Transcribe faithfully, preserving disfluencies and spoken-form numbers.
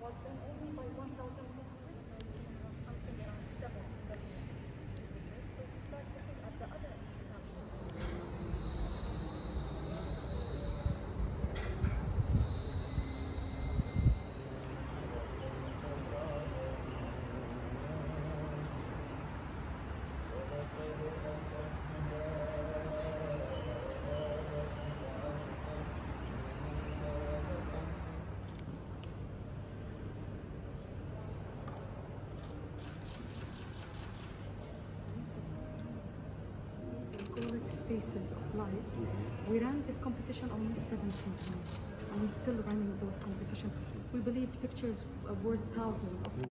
was done only by one thousand people. Was something around seven million visitors. So we start looking at the other international. Spaces of light. We ran this competition almost seven seasons, and we're still running those competitions. We believe pictures are worth thousands of